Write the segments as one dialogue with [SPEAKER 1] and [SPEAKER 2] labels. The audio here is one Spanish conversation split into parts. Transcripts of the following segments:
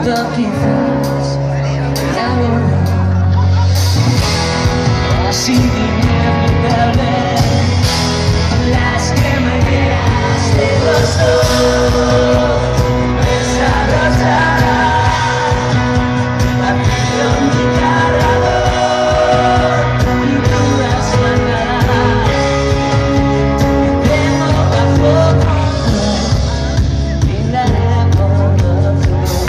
[SPEAKER 1] quizás de ahora. Así inevitable, las cremalleras de los dos desabrochadas. Partido mi cargador y dudas manadas. Tengo bajo control, brindaré por lo flow.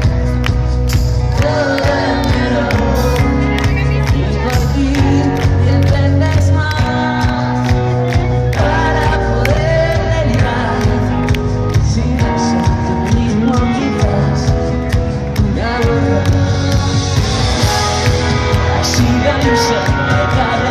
[SPEAKER 1] Todo el mirón y por ti dependes más para poder derivar sin hacerte mismo quizás una verdad. I see the illusion.